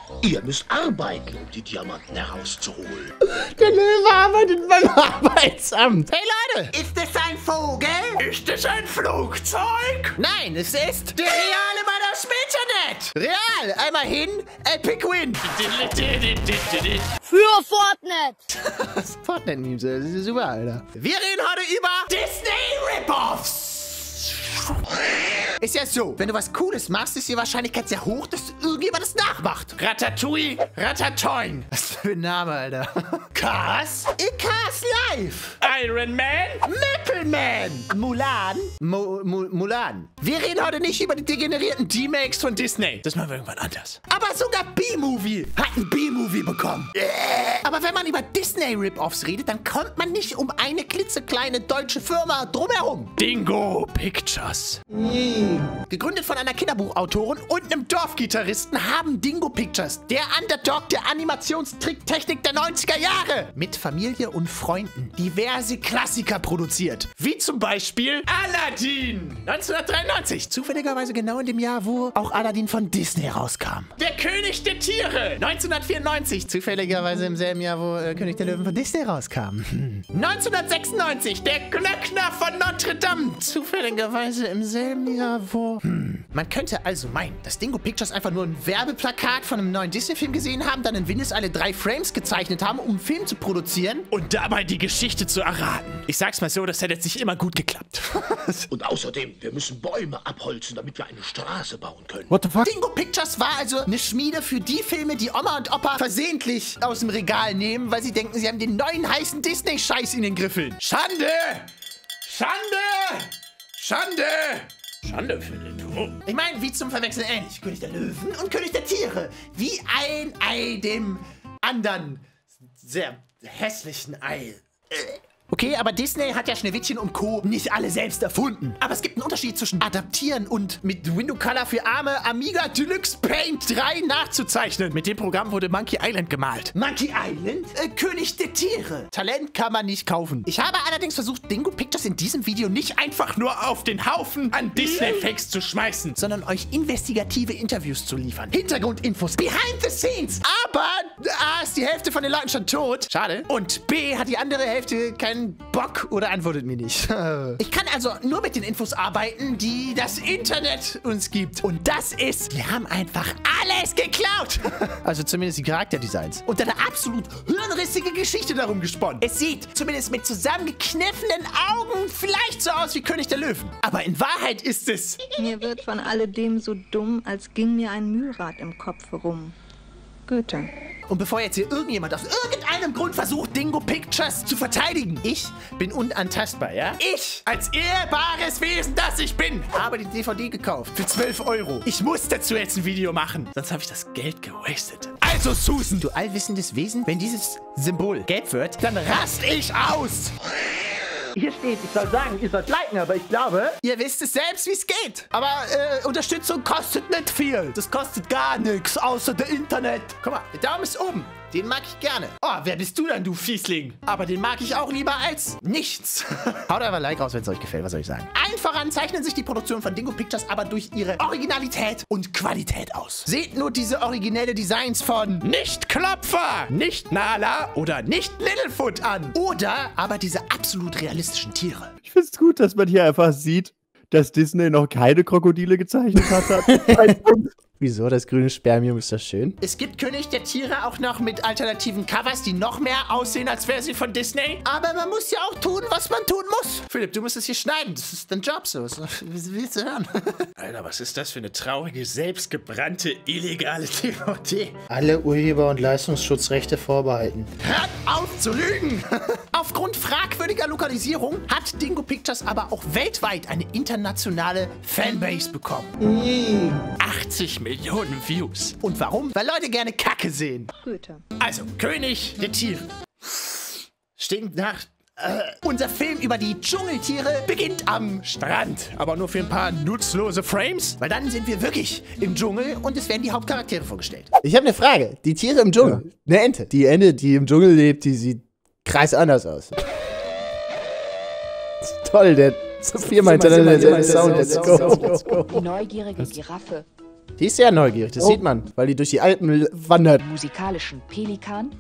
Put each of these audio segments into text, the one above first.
Ihr müsst arbeiten, um die Diamanten herauszuholen. Der Löwe arbeitet beim Arbeitsamt. Hey Leute, ist das ein Vogel? Ist es ein Flugzeug? Nein, es ist der reale Mann aus dem Internet. Real, einmal hin, Epic Win. Für Fortnite. Fortnite-Memes, das ist super, Alter. Wir reden heute über Disney Rip-Offs. Ist ja so, wenn du was Cooles machst, ist die Wahrscheinlichkeit sehr hoch, dass irgendjemand das nachmacht. Ratatouille, Ratatoin. Was für ein Name, Alter. Cars, Cars Live. Iron Man, Mappleman. Mulan. Mulan. Wir reden heute nicht über die degenerierten D-Makes von Disney. Das machen wir irgendwann anders. Aber sogar B-Movie hat ein B-Movie bekommen. Aber wenn man über Disney-Rip-Offs redet, dann kommt man nicht um eine klitzekleine deutsche Firma drumherum. Dingo Pictures. Gegründet von einer Kinderbuchautorin und einem Dorfgitarristen haben Dingo Pictures, der Underdog der Animationstricktechnik der 90er Jahre, mit Familie und Freunden diverse Klassiker produziert. Wie zum Beispiel Aladdin 1993. Zufälligerweise genau in dem Jahr, wo auch Aladdin von Disney rauskam. Der König der Tiere 1994. Zufälligerweise im selben Jahr, wo König der Löwen von Disney rauskam. 1996. Der Glöckner von Notre Dame. Zufälligerweise im selben Jahr, wo... Man könnte also meinen, dass Dingo Pictures einfach nur ein Werbeplakat von einem neuen Disney-Film gesehen haben, dann in Windeseile 3 Frames gezeichnet haben, um einen Film zu produzieren. Und dabei die Geschichte zu erraten. Ich sag's mal so, das hätte jetzt nicht immer gut geklappt. Und außerdem, wir müssen Bäume abholzen, damit wir eine Straße bauen können. What the fuck? Dingo Pictures war also eine Schmiede für die Filme, die Oma und Opa versehentlich aus dem Regal nehmen, weil sie denken, sie haben den neuen heißen Disney-Scheiß in den Griffeln. Schande! Schande! Schande! Schande für den Tod. Ich meine, wie zum Verwechseln ähnlich. König der Löwen und König der Tiere. Wie ein Ei dem anderen sehr hässlichen Ei. Okay, aber Disney hat ja Schneewittchen und Co. nicht alle selbst erfunden. Aber es gibt einen Unterschied zwischen adaptieren und mit Window Color für Arme Amiga Deluxe Paint 3 nachzuzeichnen. Mit dem Programm wurde Monkey Island gemalt. Monkey Island? König der Tiere. Talent kann man nicht kaufen. Ich habe allerdings versucht, Dingo Pictures in diesem Video nicht Einfach nur auf den Haufen an Disney-Fakes zu schmeißen. sondern euch investigative Interviews zu liefern. Hintergrundinfos, behind the scenes. Aber A ist die Hälfte von den Leuten schon tot. Schade. Und B hat die andere Hälfte keinen Bock oder antwortet mir nicht. Ich kann also nur mit den Infos arbeiten, die das Internet uns gibt. Und das ist, wir haben einfach alles geklaut. Also zumindest die Charakterdesigns. Und eine absolut hirnrissige Geschichte darum gesponnen. Es sieht, zumindest mit zusammengekniffenen Augen, vielleicht so aus wie König der Löwen. Aber in Wahrheit ist es... Mir wird von alledem so dumm, als ging mir ein Mühlrad im Kopf herum. Goethe. Und bevor jetzt hier irgendjemand aus irgendeinem Grund versucht, Dingo Pictures zu verteidigen, ich bin unantastbar, ja? Ich, als ehrbares Wesen, das ich bin, habe die DVD gekauft für 12 €. Ich muss dazu jetzt ein Video machen, sonst habe ich das Geld gewastet. Also, Susan, du allwissendes Wesen, wenn dieses Symbol gelb wird, dann rast ich aus. Hier steht, ich soll sagen, ihr sollt liken, aber ich glaube... Ihr wisst es selbst, wie es geht. Aber Unterstützung kostet nicht viel. Das kostet gar nichts, außer der Internet. Guck mal, der Daumen ist oben. Den mag ich gerne. Oh, wer bist du denn, du Fiesling? Aber den mag ich auch lieber als nichts. Haut einfach ein Like raus, wenn es euch gefällt, was soll ich sagen. Allen voran zeichnen sich die Produktionen von Dingo Pictures aber durch ihre Originalität und Qualität aus. Seht nur diese originelle Designs von Nicht Klopfer, nicht Nala oder nicht Littlefoot an. Oder aber diese absolut realistischen Tiere. Ich find's gut, dass man hier einfach sieht, dass Disney noch keine Krokodile gezeichnet hat. Wieso? Das grüne Spermium, ist das schön? Es gibt König der Tiere auch noch mit alternativen Covers, die noch mehr aussehen, als wäre sie von Disney. Aber man muss ja auch tun, was man tun muss. Philipp, du musst es hier schneiden. Das ist dein Job so. Wie willst du hören? Alter, was ist das für eine traurige, selbstgebrannte, illegale DVD? Alle Urheber- und Leistungsschutzrechte vorbehalten. Hört auf zu lügen! Aufgrund fragwürdiger Lokalisierung hat Dingo Pictures aber auch weltweit eine internationale Fanbase bekommen. 80 Millionen Views. Und warum? Weil Leute gerne Kacke sehen. Goethe. Also, König der Tiere. Stinkt nach... Unser Film über die Dschungeltiere beginnt am Strand, aber nur für ein paar nutzlose Frames? Weil dann sind wir wirklich im Dschungel und es werden die Hauptcharaktere vorgestellt. Ich habe eine Frage. Die Tiere im Dschungel. Ja. Eine Ente. Die Ente, die im Dschungel lebt, die sieht kreis anders aus. Toll, der so viermal hintereinander derselbe Sound. Let's go. Die neugierige Giraffe. Die ist sehr neugierig, das sieht man, weil die durch die Alpen wandert. Musikalischen Pelikan.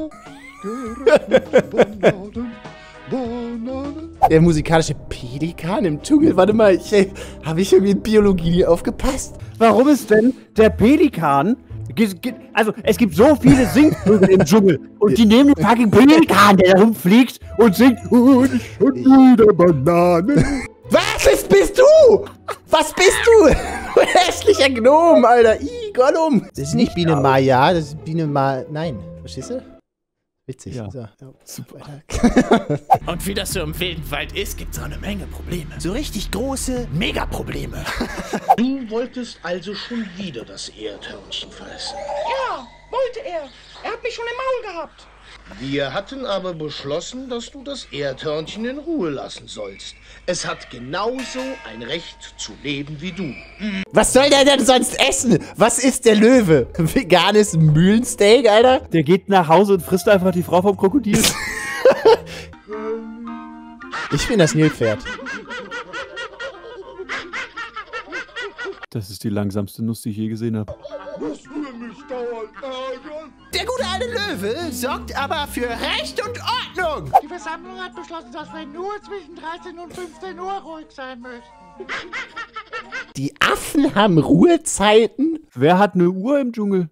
Der musikalische Pelikan im Dschungel? Warte mal, habe ich irgendwie in Biologie nie aufgepasst? Warum ist denn der Pelikan... Also, es gibt so viele Singvögel im Dschungel. Und die nehmen den fucking Pelikan, der da rumfliegt und singt... Und ich schon wieder Bananen. Was bist du? Was bist du? Du hässlicher Gnom, Alter. Gollum. Das ist nicht Biene Maya, das ist Biene Ma... Nein, verstehst du? Witzig. Ja. So, ja, super. Und wie das so im wilden Wald ist, gibt's auch eine Menge Probleme. So richtig große Megaprobleme. Du wolltest also schon wieder das Erdhörnchen fressen. Ja, wollte er. Er hat mich schon im Maul gehabt. Wir hatten aber beschlossen, dass du das Erdhörnchen in Ruhe lassen sollst. Es hat genauso ein Recht zu leben wie du. Was soll der denn sonst essen? Was ist der Löwe? Veganes Mühlensteak, Alter? Der geht nach Hause und frisst einfach die Frau vom Krokodil. Ich bin das Nilpferd. Das ist die langsamste Nuss, die ich je gesehen habe. Der gute alte Löwe sorgt aber für Recht und Ordnung. Die Versammlung hat beschlossen, dass wir nur zwischen 13 und 15 Uhr ruhig sein möchten. Die Affen haben Ruhezeiten? Wer hat eine Uhr im Dschungel?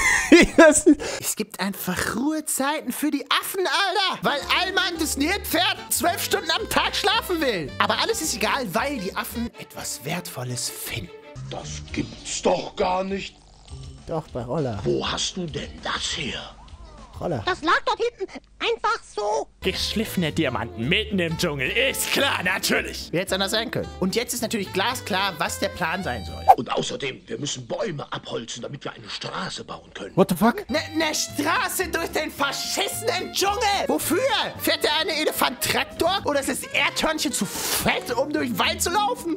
Es gibt einfach Ruhezeiten für die Affen, Alter. Weil Alman das Nilpferd 12 Stunden am Tag schlafen will. Aber alles ist egal, weil die Affen etwas Wertvolles finden. Das gibt's doch gar nicht. Doch, bei Roller. Wo hast du denn das her? Roller. Das lag dort hinten einfach so. Geschliffene Diamanten mitten im Dschungel, ist klar, natürlich. Wie hätte es anders sein können? Und jetzt ist natürlich glasklar, was der Plan sein soll. Und außerdem, wir müssen Bäume abholzen, damit wir eine Straße bauen können. What the fuck? Ne Straße durch den verschissenen Dschungel! Wofür? Fährt der eine Elefant-Traktor? Oder ist das Erdhörnchen zu fett, um durch den Wald zu laufen?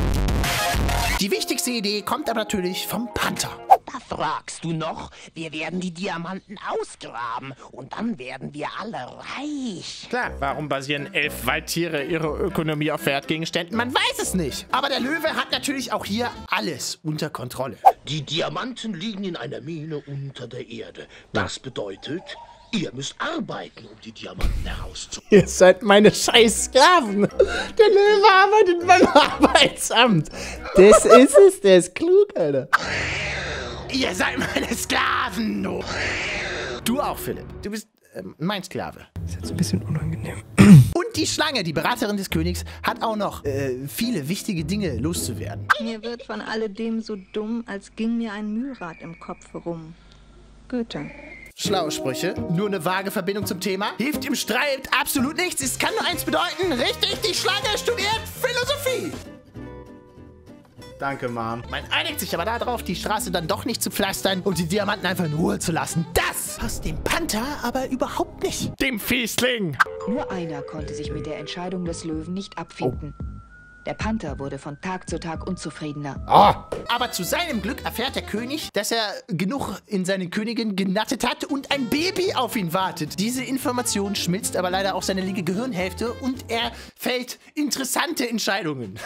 Die wichtigste Idee kommt aber natürlich vom Panther. Da fragst du noch? Wir werden die Diamanten ausgraben und dann werden wir alle reich. Klar, warum basieren 11 Waldtiere ihre Ökonomie auf Wertgegenständen? Man weiß es nicht. Aber der Löwe hat natürlich auch hier alles unter Kontrolle. Die Diamanten liegen in einer Mine unter der Erde. Das bedeutet, ihr müsst arbeiten, um die Diamanten herauszuholen. Ihr seid meine scheiß Sklaven. Der Löwe arbeitet beim Arbeitsamt. Das ist es, der ist klug, Alter. Ihr seid meine Sklaven. Du auch, Philipp. Du bist mein Sklave. Das ist jetzt ein bisschen unangenehm. Und die Schlange, die Beraterin des Königs, hat auch noch viele wichtige Dinge loszuwerden. Mir wird von alledem so dumm, als ging mir ein Mühlrad im Kopf herum. Goethe. Schlaue Sprüche, nur eine vage Verbindung zum Thema. Hilft im Streit absolut nichts. Es kann nur eins bedeuten. Richtig, die Schlange studiert Philosophie. Danke, Mom. Man einigt sich aber darauf, die Straße dann doch nicht zu pflastern und die Diamanten einfach in Ruhe zu lassen. Das passt dem Panther aber überhaupt nicht. Dem Fiesling. Nur einer konnte sich mit der Entscheidung des Löwen nicht abfinden. Der Panther wurde von Tag zu Tag unzufriedener. Aber zu seinem Glück erfährt der König, dass er genug in seine Königin genattet hat und ein Baby auf ihn wartet. Diese Information schmilzt aber leider auf seine linke Gehirnhälfte und er fällt interessante Entscheidungen.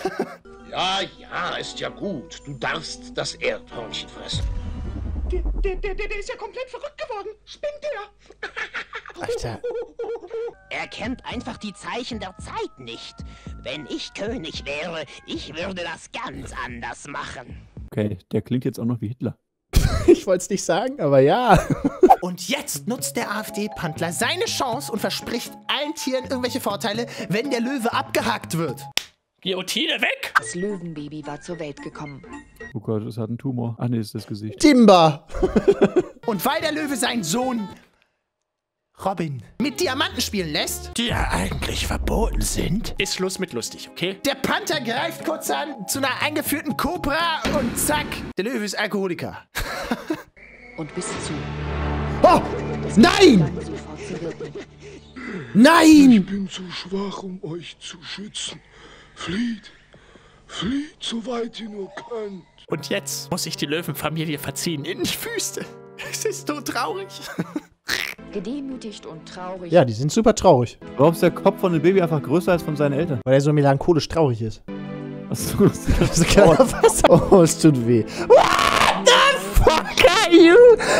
Ja, ist ja gut. Du darfst das Erdhörnchen fressen. Der ist ja komplett verrückt geworden. Spinnt der? Alter. Er kennt einfach die Zeichen der Zeit nicht. Wenn ich König wäre, ich würde das ganz anders machen. Okay, der klingt jetzt auch noch wie Hitler. Ich wollte es nicht sagen, aber ja. Und jetzt nutzt der AfD-Pantler seine Chance und verspricht allen Tieren irgendwelche Vorteile, wenn der Löwe abgehakt wird. Guillotine weg! Das Löwenbaby war zur Welt gekommen. Oh Gott, es hat einen Tumor. Ach nee, ist das Gesicht. Timber. Und weil der Löwe seinen Sohn Robin mit Diamanten spielen lässt, Die ja eigentlich verboten sind, ist Schluss mit lustig, okay? der Panther greift kurz an zu einer eingeführten Kobra und zack, der Löwe ist Alkoholiker. Und bis zu. Oh, nein! Dann sofort zu wirken. Nein! Ich bin zu schwach, um euch zu schützen. Flieht, so weit ihr nur könnt. Und jetzt muss ich die Löwenfamilie verziehen in die Wüste. Es ist so traurig. Gedemütigt und traurig. Ja, die sind super traurig, Warum ist der Kopf von dem Baby einfach größer als von seinen Eltern? weil er so melancholisch traurig ist. Achso, Das ist kleiner Wasser. Oh, es tut weh. you.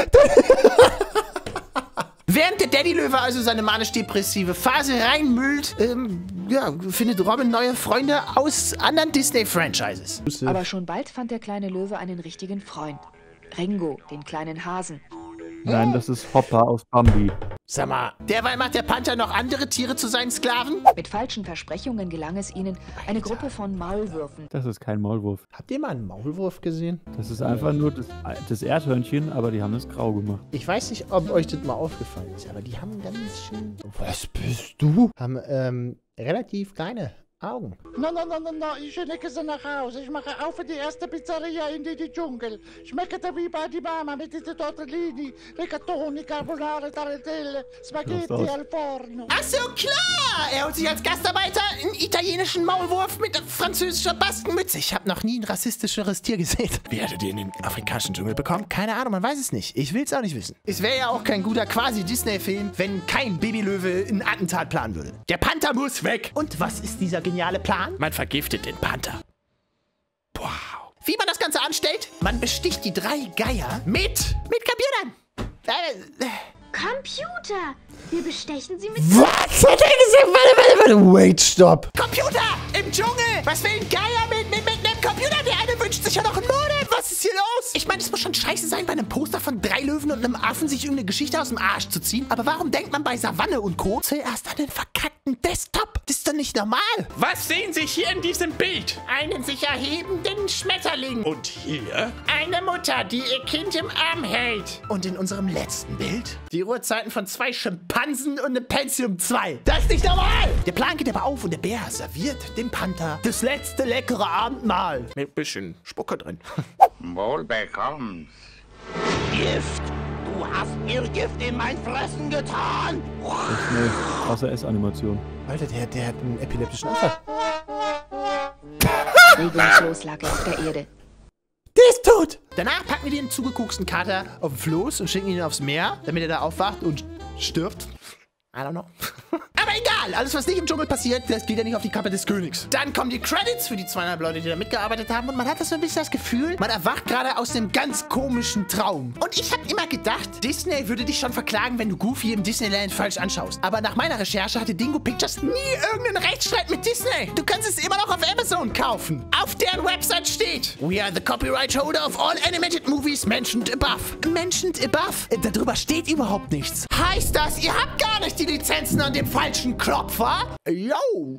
Während der Daddy-Löwe also seine manisch-depressive Phase reinmüllt, findet Robin neue Freunde aus anderen Disney-Franchises. Aber schon bald fand der kleine Löwe einen richtigen Freund. Ringo, den kleinen Hasen. Nein, das ist Hopper aus Bambi. Sag mal, derweil macht der Panther noch andere Tiere zu seinen Sklaven? Mit falschen Versprechungen gelang es ihnen, eine Gruppe von Maulwürfen. Das ist kein Maulwurf. Habt ihr mal einen Maulwurf gesehen? Das ist einfach nur das Erdhörnchen, aber die haben es grau gemacht. Ich weiß nicht, ob euch das mal aufgefallen ist, aber die haben ganz schön... Was bist du? Haben relativ kleine Augen. No, ich schicke sie nach Hause. Ich mache auf für die erste Pizzeria in die Dschungel. Schmeckete wie bei die Mama mit diesen Tortellini, Rigatoni, Carbonara, Tagliatelle, Spaghetti al forno. Ach so, klar! Er holt sich als Gastarbeiter einen italienischen Maulwurf mit französischer Baskenmütze. Ich habe noch nie ein rassistischeres Tier gesehen. Wie hättet ihr in den afrikanischen Dschungel bekommen? Keine Ahnung, man weiß es nicht. Ich will es auch nicht wissen. Es wäre ja auch kein guter Quasi-Disney-Film, wenn kein Babylöwe ein Attentat planen würde. Der Panther muss weg. Und was ist dieser geniale Plan? Man vergiftet den Panther. Wow. Wie man das Ganze anstellt? Man besticht die 3 Geier mit Computern. Computer! Wir bestechen sie mit... Was hat er gesagt? Warte. Wait, stopp. Computer! Im Dschungel! Was will ein Geier mit einem Computer? Der eine wünscht sich ja noch einen Modem. Was ist hier los? Ich meine, es muss schon scheiße sein, bei einem Poster von 3 Löwen und einem Affen sich irgendeine Geschichte aus dem Arsch zu ziehen. Aber warum denkt man bei Savanne und Co. zuerst an den verkackten Desktop? Das ist doch nicht normal. Was sehen Sie hier in diesem Bild? Einen sich erhebenden Schmetterling. Und hier? Eine Mutter, die ihr Kind im Arm hält. Und in unserem letzten Bild die Uhrzeiten von 2 Schimpansen und einem Pentium 2. Das ist nicht normal! Der Plan geht aber auf und der Bär serviert dem Panther das letzte leckere Abendmahl. Mit ein bisschen Spucke drin. Wohl bekommst. Gift! Du hast mir Gift in mein Fressen getan! Das ist eine krasse S-Animation. Alter, der hat einen epileptischen Anfall. Regungslos lag er auf der Erde. Der ist tot! Danach packen wir den zugekoksten Kater auf den Floß und schicken ihn aufs Meer, damit er da aufwacht und stirbt. I don't know. Aber egal, alles was nicht im Dschungel passiert, das geht ja nicht auf die Kappe des Königs. Dann kommen die Credits für die 200 Leute, die da mitgearbeitet haben und man hat so ein bisschen das Gefühl, man erwacht gerade aus einem ganz komischen Traum. Und ich habe immer gedacht, Disney würde dich schon verklagen, wenn du Goofy im Disneyland falsch anschaust. Aber nach meiner Recherche hatte Dingo Pictures nie irgendeinen Rechtsstreit mit Disney. Du kannst es immer noch auf Amazon kaufen. Auf deren Website steht: We are the copyright holder of all animated movies mentioned above. Mentioned above? Darüber steht überhaupt nichts. Heißt das, ihr habt gar nicht die Lizenzen an dem falschen Klopfer? Yo!